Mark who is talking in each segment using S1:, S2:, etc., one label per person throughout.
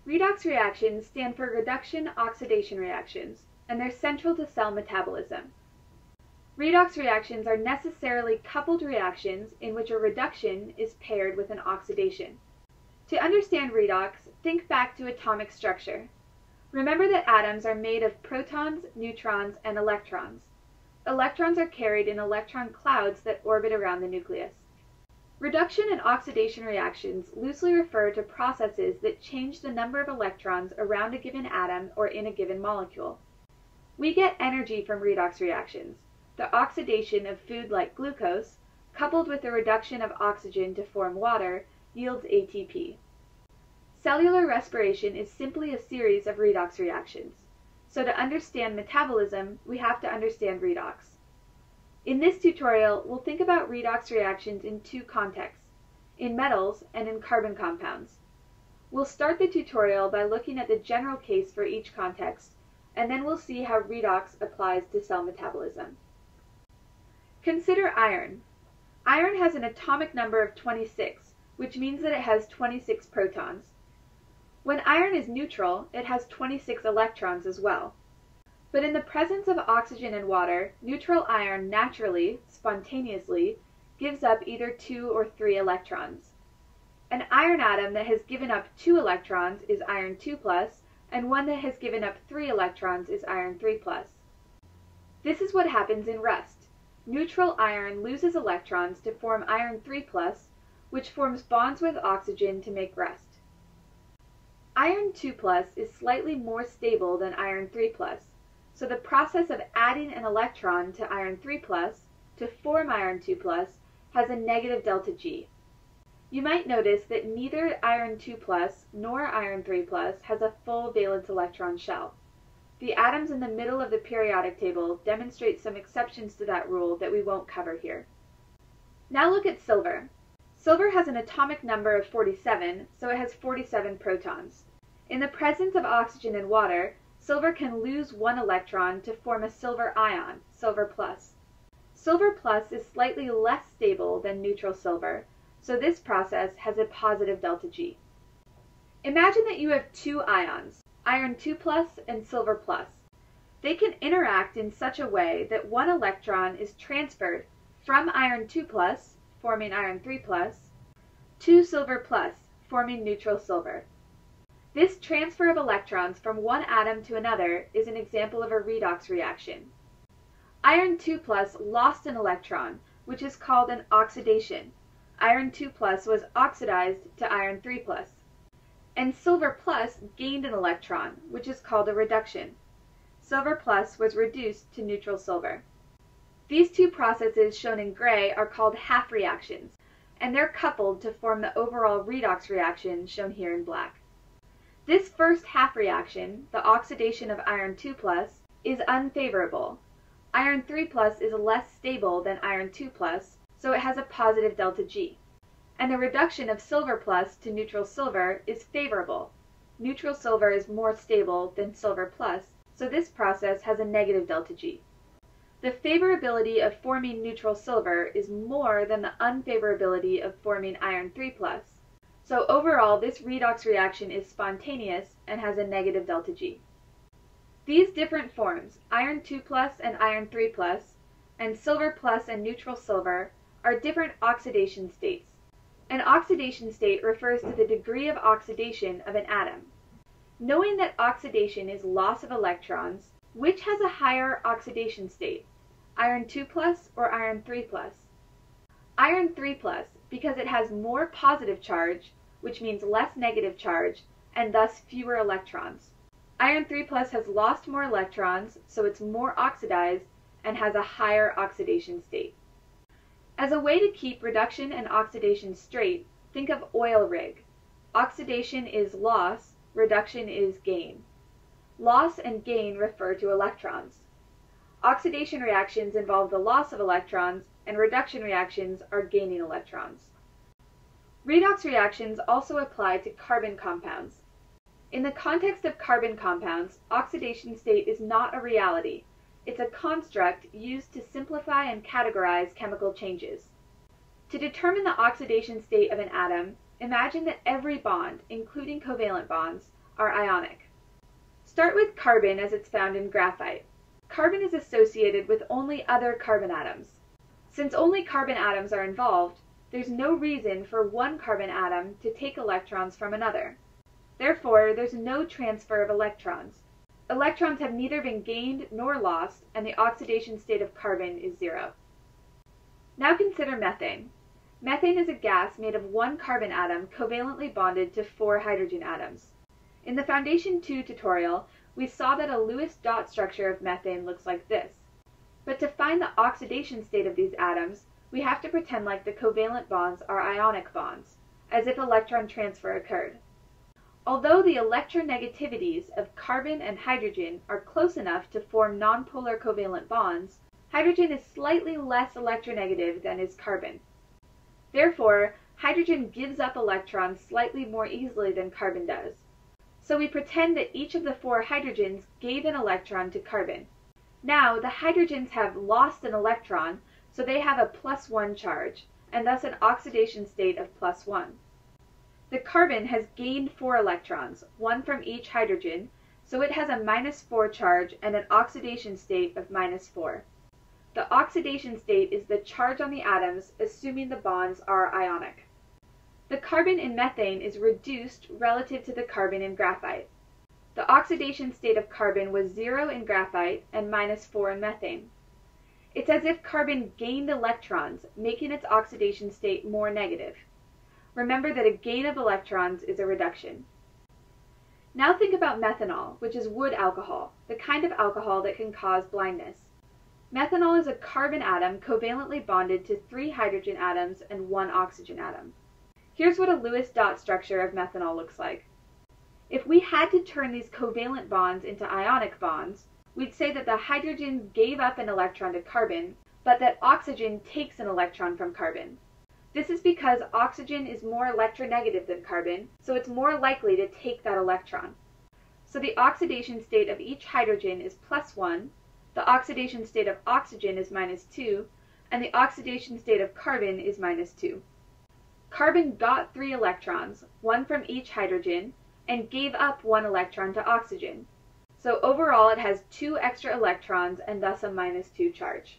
S1: Redox reactions stand for reduction-oxidation reactions, and they're central to cell metabolism. Redox reactions are necessarily coupled reactions in which a reduction is paired with an oxidation. To understand redox, think back to atomic structure. Remember that atoms are made of protons, neutrons, and electrons. Electrons are carried in electron clouds that orbit around the nucleus. Reduction and oxidation reactions loosely refer to processes that change the number of electrons around a given atom or in a given molecule. We get energy from redox reactions. The oxidation of food like glucose, coupled with the reduction of oxygen to form water, yields ATP. Cellular respiration is simply a series of redox reactions. So to understand metabolism, we have to understand redox. In this tutorial, we'll think about redox reactions in two contexts, in metals and in carbon compounds. We'll start the tutorial by looking at the general case for each context, and then we'll see how redox applies to cell metabolism. Consider iron. Iron has an atomic number of 26, which means that it has 26 protons. When iron is neutral, it has 26 electrons as well. But in the presence of oxygen and water, neutral iron naturally, spontaneously, gives up either 2 or 3 electrons. An iron atom that has given up 2 electrons is iron 2+, and one that has given up 3 electrons is iron 3+. This is what happens in rust. Neutral iron loses electrons to form iron 3+, which forms bonds with oxygen to make rust. Iron 2+ is slightly more stable than iron 3+. So the process of adding an electron to iron 3+ to form iron 2+ has a negative delta G. You might notice that neither iron 2+ nor iron 3+ has a full valence electron shell. The atoms in the middle of the periodic table demonstrate some exceptions to that rule that we won't cover here. Now look at silver. Silver has an atomic number of 47, so it has 47 protons. In the presence of oxygen and water, silver can lose 1 electron to form a silver ion, silver plus. Silver plus is slightly less stable than neutral silver, so this process has a positive delta G. Imagine that you have 2 ions, iron 2+ and silver plus. They can interact in such a way that 1 electron is transferred from iron 2+, forming iron 3+, to silver plus, forming neutral silver. This transfer of electrons from one atom to another is an example of a redox reaction. Iron 2+ lost an electron, which is called an oxidation. Iron 2+ was oxidized to iron 3+. And silver plus gained an electron, which is called a reduction. Silver plus was reduced to neutral silver. These two processes shown in gray are called half reactions, and they're coupled to form the overall redox reaction shown here in black. This first half reaction, the oxidation of iron 2+, is unfavorable. Iron 3+ is less stable than iron 2+, so it has a positive delta G. And the reduction of silver plus to neutral silver is favorable. Neutral silver is more stable than silver plus, so this process has a negative delta G. The favorability of forming neutral silver is more than the unfavorability of forming iron 3+. So overall, this redox reaction is spontaneous and has a negative delta G. These different forms, iron 2+ and iron 3+, and silver plus and neutral silver, are different oxidation states. An oxidation state refers to the degree of oxidation of an atom. Knowing that oxidation is loss of electrons, which has a higher oxidation state, iron 2+ or iron 3+? Iron 3+, because it has more positive charge, which means less negative charge, and thus fewer electrons. Iron 3+ has lost more electrons, so it's more oxidized and has a higher oxidation state. As a way to keep reduction and oxidation straight, think of oil rig. Oxidation is loss, reduction is gain. Loss and gain refer to electrons. Oxidation reactions involve the loss of electrons, and reduction reactions are gaining electrons. Redox reactions also apply to carbon compounds. In the context of carbon compounds, oxidation state is not a reality. It's a construct used to simplify and categorize chemical changes. To determine the oxidation state of an atom, imagine that every bond, including covalent bonds, are ionic. Start with carbon as it's found in graphite. Carbon is associated with only other carbon atoms. Since only carbon atoms are involved, there's no reason for one carbon atom to take electrons from another. Therefore, there's no transfer of electrons. Electrons have neither been gained nor lost, and the oxidation state of carbon is 0. Now consider methane. Methane is a gas made of one carbon atom covalently bonded to 4 hydrogen atoms. In the Foundation 2 tutorial, we saw that a Lewis dot structure of methane looks like this. But to find the oxidation state of these atoms, we have to pretend like the covalent bonds are ionic bonds, as if electron transfer occurred. Although the electronegativities of carbon and hydrogen are close enough to form nonpolar covalent bonds, hydrogen is slightly less electronegative than is carbon. Therefore, hydrogen gives up electrons slightly more easily than carbon does. So we pretend that each of the 4 hydrogens gave an electron to carbon. Now, the hydrogens have lost an electron, so they have a +1 charge, and thus an oxidation state of +1. The carbon has gained 4 electrons, 1 from each hydrogen, so it has a -4 charge and an oxidation state of -4. The oxidation state is the charge on the atoms, assuming the bonds are ionic. The carbon in methane is reduced relative to the carbon in graphite. The oxidation state of carbon was 0 in graphite and -4 in methane. It's as if carbon gained electrons, making its oxidation state more negative. Remember that a gain of electrons is a reduction. Now think about methanol, which is wood alcohol, the kind of alcohol that can cause blindness. Methanol is a carbon atom covalently bonded to 3 hydrogen atoms and 1 oxygen atom. Here's what a Lewis dot structure of methanol looks like. If we had to turn these covalent bonds into ionic bonds, we'd say that the hydrogen gave up an electron to carbon, but that oxygen takes an electron from carbon. This is because oxygen is more electronegative than carbon, so it's more likely to take that electron. So the oxidation state of each hydrogen is +1, the oxidation state of oxygen is -2, and the oxidation state of carbon is -2. Carbon got 3 electrons, 1 from each hydrogen, and gave up 1 electron to oxygen. So overall it has 2 extra electrons and thus a -2 charge.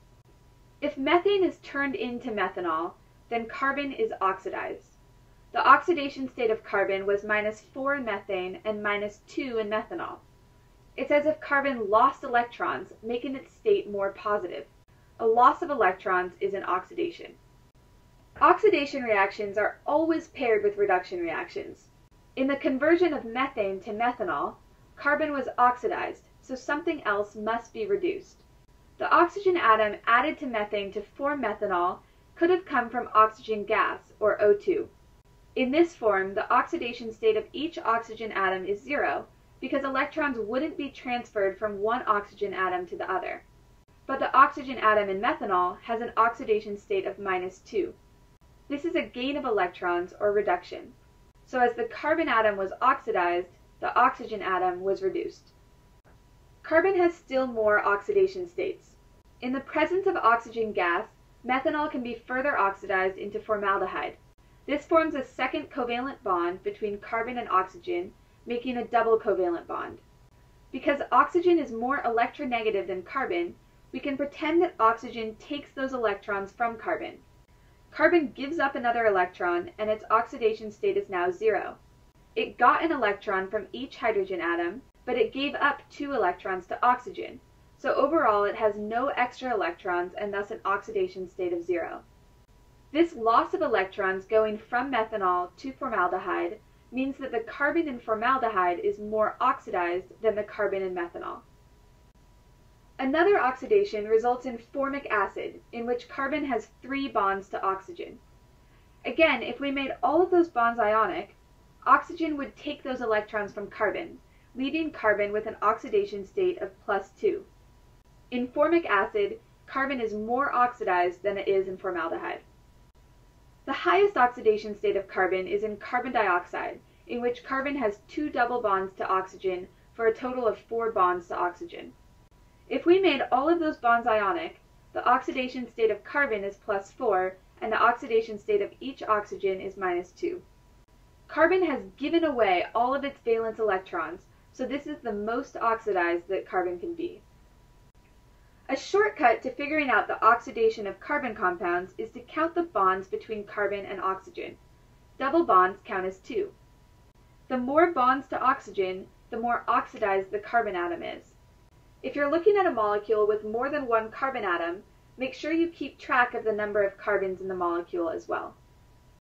S1: If methane is turned into methanol, then carbon is oxidized. The oxidation state of carbon was -4 in methane and -2 in methanol. It's as if carbon lost electrons, making its state more positive. A loss of electrons is an oxidation. Oxidation reactions are always paired with reduction reactions. In the conversion of methane to methanol, carbon was oxidized, so something else must be reduced. The oxygen atom added to methane to form methanol could have come from oxygen gas, or O2. In this form, the oxidation state of each oxygen atom is 0, because electrons wouldn't be transferred from one oxygen atom to the other. But the oxygen atom in methanol has an oxidation state of -2. This is a gain of electrons, or reduction. So as the carbon atom was oxidized, the oxygen atom was reduced. Carbon has still more oxidation states. In the presence of oxygen gas, methanol can be further oxidized into formaldehyde. This forms a second covalent bond between carbon and oxygen, making a double covalent bond. Because oxygen is more electronegative than carbon, we can pretend that oxygen takes those electrons from carbon. Carbon gives up another electron, and its oxidation state is now 0. It got an electron from each hydrogen atom, but it gave up 2 electrons to oxygen, so overall it has no extra electrons and thus an oxidation state of 0. This loss of electrons going from methanol to formaldehyde means that the carbon in formaldehyde is more oxidized than the carbon in methanol. Another oxidation results in formic acid, in which carbon has 3 bonds to oxygen. Again, if we made all of those bonds ionic, oxygen would take those electrons from carbon, leaving carbon with an oxidation state of +2. In formic acid, carbon is more oxidized than it is in formaldehyde. The highest oxidation state of carbon is in carbon dioxide, in which carbon has 2 double bonds to oxygen for a total of 4 bonds to oxygen. If we made all of those bonds ionic, the oxidation state of carbon is +4, and the oxidation state of each oxygen is -2. Carbon has given away all of its valence electrons, so this is the most oxidized that carbon can be. A shortcut to figuring out the oxidation of carbon compounds is to count the bonds between carbon and oxygen. Double bonds count as 2. The more bonds to oxygen, the more oxidized the carbon atom is. If you're looking at a molecule with more than one carbon atom, make sure you keep track of the number of carbons in the molecule as well.